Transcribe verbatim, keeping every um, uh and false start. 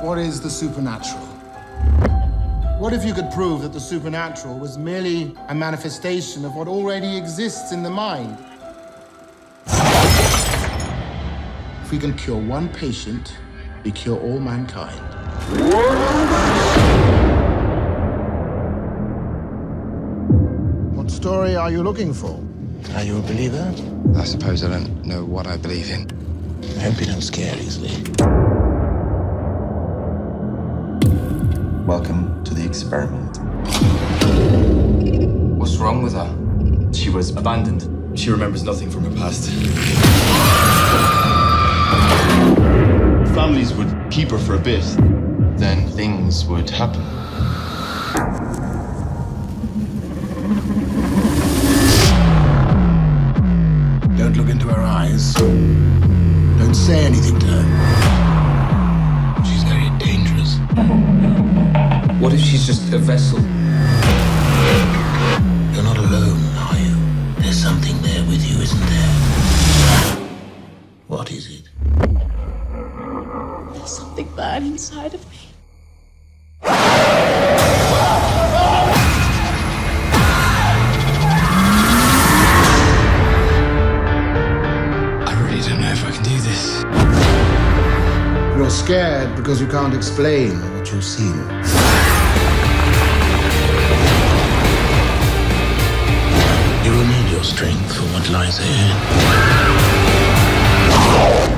What is the supernatural? What if you could prove that the supernatural was merely a manifestation of what already exists in the mind? If we can cure one patient, we cure all mankind. What story are you looking for? Are you a believer? I suppose I don't know what I believe in. I hope you don't scare easily. Welcome to the experiment. What's wrong with her? She was abandoned. She remembers nothing from her past. Families would keep her for a bit. Then things would happen. Don't look into her eyes. Don't say anything to her. She's very dangerous. What if she's just a vessel? You're not alone, are you? There's something there with you, isn't there? What is it? There's something bad inside of me. I really don't know if I can do this. You're scared because you can't explain what you've seen. You will need your strength for what lies ahead.